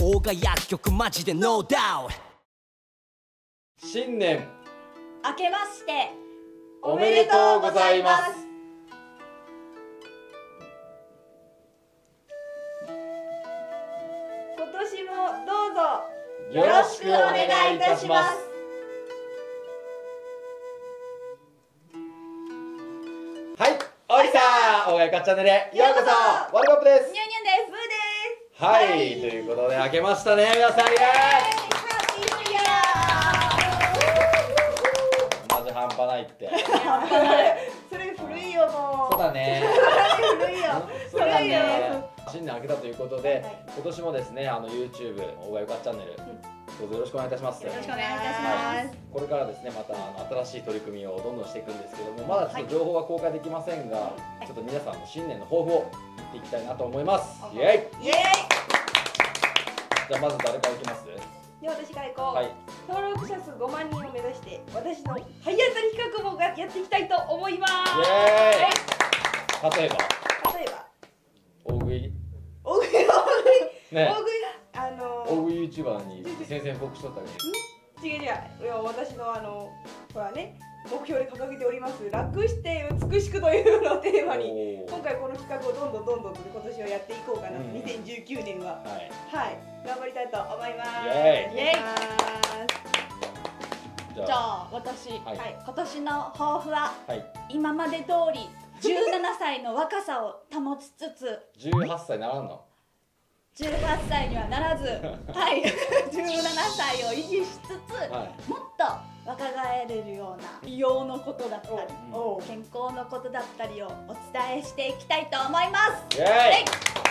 邦画薬局マジでノーダウト。 新年明けましておめでとうございます。 今年もどうぞよろしくお願いいたします。はい、おいさん、おがゆかチャンネルへようこそ。ワルコップです。 ニュンニュンですブーです。 はい、ということで明けましたね、皆さん。イエーイ。 ハッピーニューイヤマジ半端ないって。 ー。それ古いよもう。 そうだね。 古いよ。 そうだ古いよ。 ね。新年明けたということで、 はい今年もですね、YouTube おがゆかチャンネル、どうぞよろしくお願いいたします。 よろしくお願いいたします。 これからですね、また新しい取り組みをどんどんしていくんですけども、まだちょっと情報は公開できませんが、ちょっと皆さんの新年の抱負を言っていきたいなと思います。イエイ。 イエーイ。 じゃあまず誰からいきます？ では私から行こう。 はい。 登録者数5万人を目指して私の体当たり企画もやっていきたいと思います。 イエーイ。例えば例えば大食い大食いね、 大食い大食い YouTuber に宣戦布告しとったわけ違う違う、いや私のほらね、目標で掲げております楽して美しくというのをテーマに今回この企画をどんどんと今年はやっていこうかなと、2019年ははい頑張りたいと思います。 イエーイ。 イエーイ。 じゃじゃあ私、 はい今年の抱負ははい、 今まで通り17歳の若さを保ちつつ 18歳ならんの？ 18歳にはならずはい17歳を維持しつつ、 はもっと若返れるような美容のことだったりおう健康のことだったりをお伝えしていきたいと思います。 イエーイ。 はい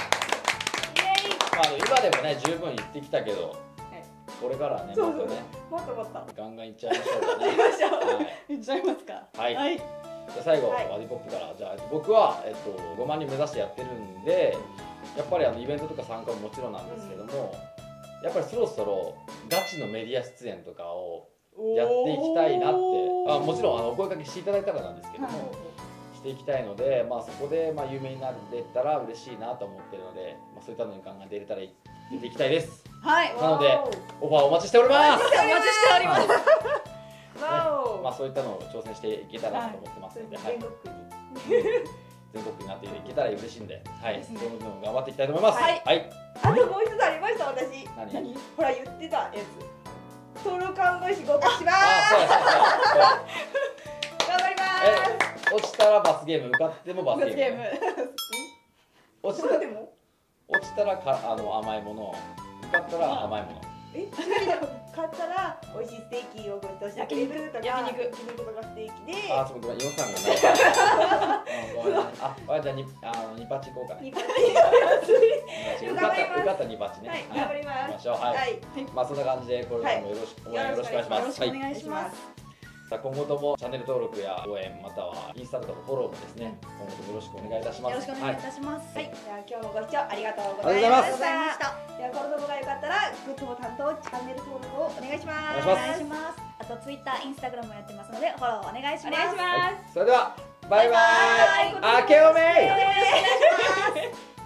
まあ今でもね十分言ってきたけど、これからはねそうそうもっとねもっともっとガンガンいっちゃいましょうかね。 行きましょう。 はい言っちゃいますか。 はいはい、 じゃあ最後、 はいワディポップからじゃあ僕は、5万人目指してやってるんで、やっぱりイベントとか参加ももちろんなんですけども、やっぱりそろそろガチのメディア出演とかをやっていきたいなって、もちろんお声かけしていただいたらなんですけども、していきたいので、そこで有名になれたら嬉しいなと思ってるので、そういったのに考えて入れたら出ていきたいです。 はい、 なのでオファーお待ちしております。 お待ちしております。 わお。 そういったのを挑戦していけたらなと思ってますので、はい全国に。 全国になっていけたら嬉しいんで、はい、その分頑張っていきたいと思います。 はいはい。 あともう一つありました私。 何？ ほら言ってたやつ。ソロ看護師合格しまそうやそうやそうや。 す。頑張ります。 落ちたら罰ゲーム、受かっても罰ゲーム。落ちたらそれでも甘いもの、受かったら甘いもの。 買ったら美味しいステーキをご馳走してくれるとか焼肉とかステーキでちょっとごめん、予算がない。ごめんね。じゃあニパチ行こうかね。 ニパチ受かったニパチね。 はい頑張ります行きましょう。はい。そんな感じでこれからもよろしくお願いします。 よろしくお願いします。 さあ今後ともチャンネル登録や応援またはインスタとかのフォローもですね、今後ともよろしくお願いいたします。 よろしくお願いいたします。 はい、じゃあ今日もご視聴ありがとうごありざいましがとうございました。 ではこの動画が良かったらグッドボタンとチャンネル登録をお願いしますお願いしますお願いします。あとツイッター、インスタグラムもやってますのでフォローお願いします。 お願いしますそれではバイバイ。 バイバイ明けおめ。 お願いします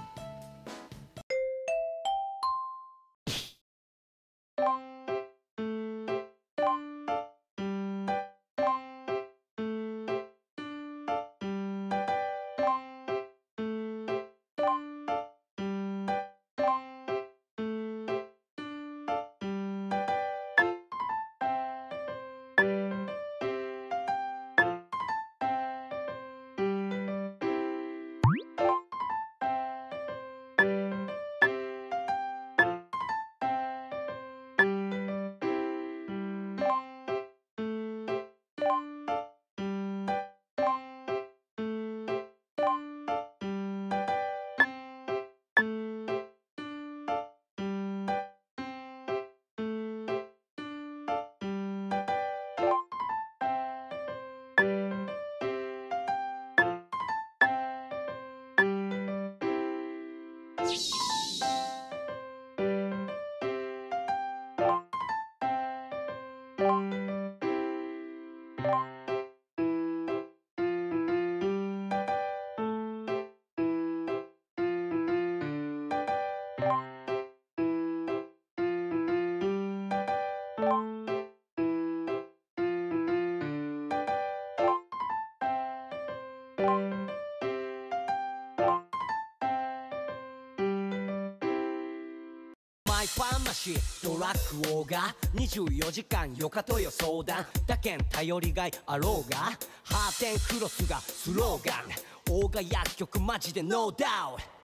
マイファーマシードラッグ王が24時間よかとよ相談だけん頼りがいあろうがハーテンクロスがスローガン王が薬局マジでノーダウト